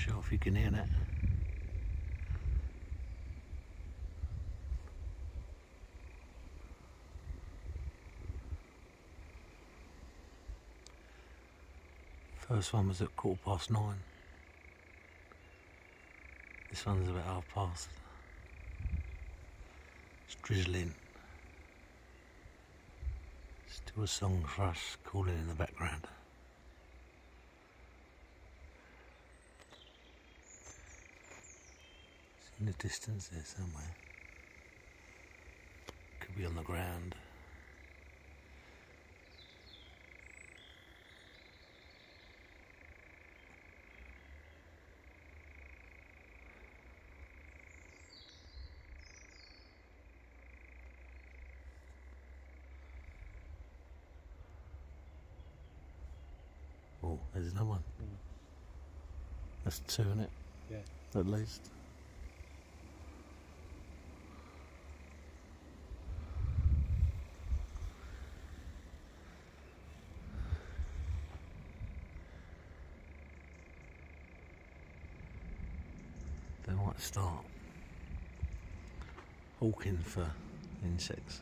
sure if you can hear that. First one was at 9:15. This one's about past. It's drizzling. Still a song for us calling in the background. It's in the distance there somewhere. Could be on the ground. Oh, there's another one. That's 2, isn't it? Yeah. At least. They might start hawking for insects.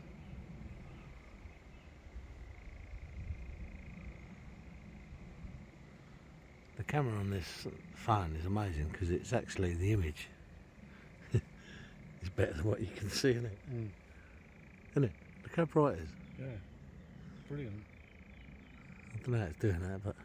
The camera on this phone is amazing because it's actually the image. It's better than what you can see, isn't it? Isn't it? Look how bright it is. Yeah, brilliant. I don't know how it's doing that, but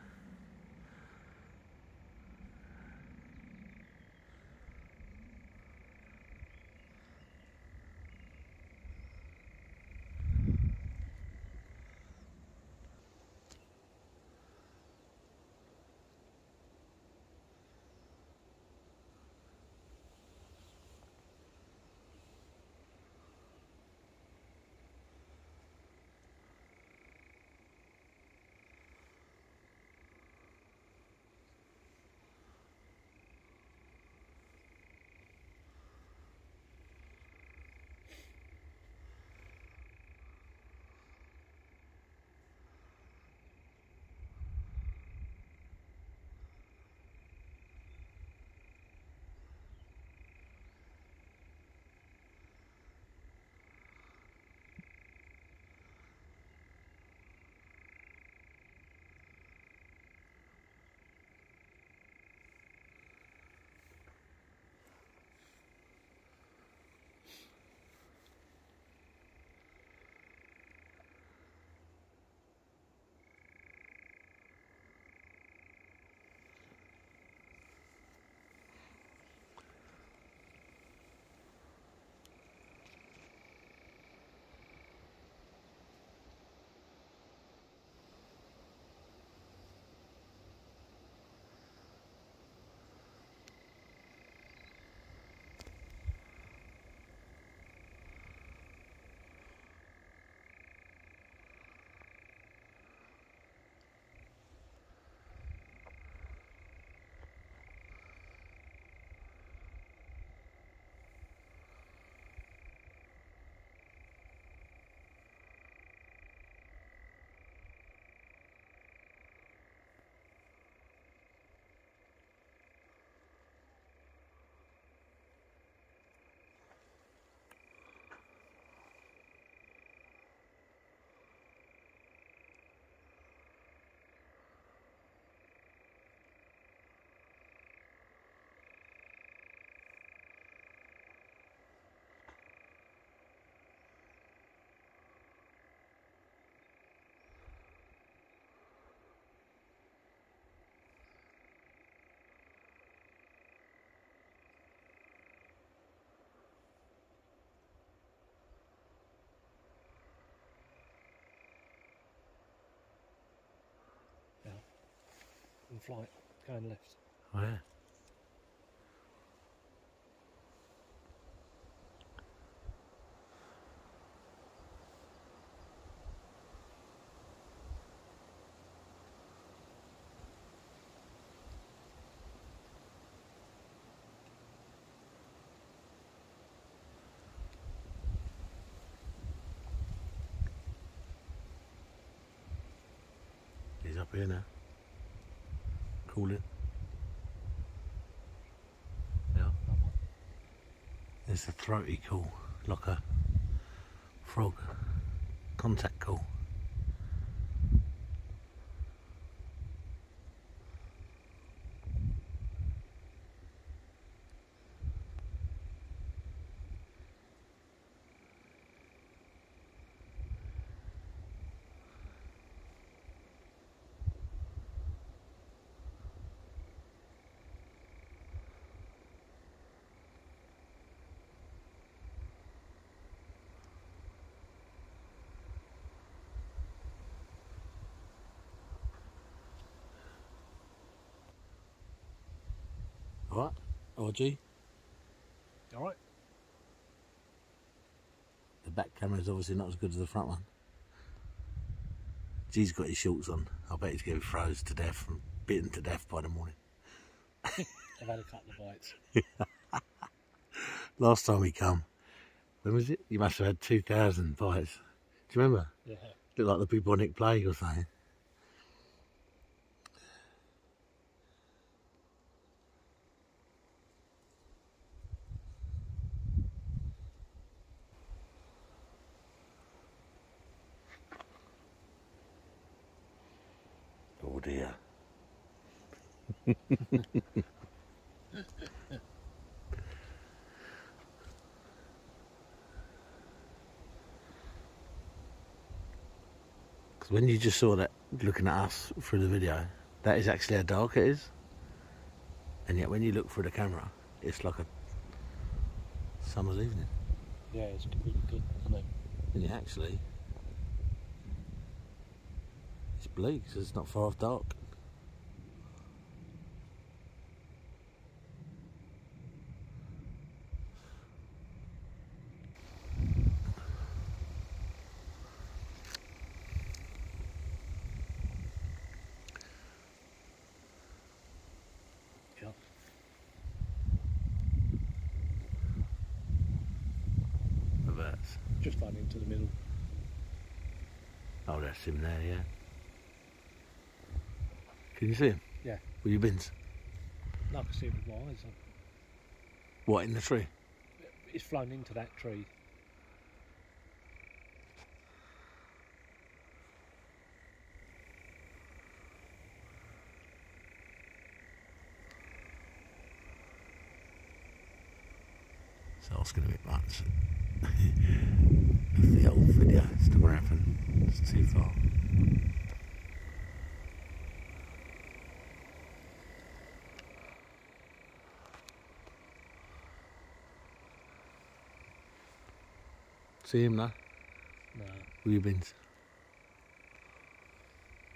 In flight, going left. oh yeah. He's up here now. Cooling. There's a throaty call, like a frog. Contact call. Alright, RG. Alright. The back camera is obviously not as good as the front one. G's got his shorts on. I bet he's going to be froze to death and bitten to death by the morning. I've had a couple of bites. Last time he come, when was it? You must have had 2,000 bites. Do you remember? Yeah. Looked like the bubonic plague or something. Oh dear. Because when you just saw that looking at us through the video, that is actually how dark it is. And yet when you look through the camera, it's like a summer's evening. Yeah, it's really good, isn't it? And yet actually, it's bleak, so it's not far off dark. Yeah. The birds. Just flying into the middle. Oh, that's him there, yeah. Can you see him? Yeah. With your bins? No, I can see it with my eyes. What, in the tree? It's flown into that tree. So it's going to be much. The old video, it's not going to happen. It's too far. See him now? No. With your bins?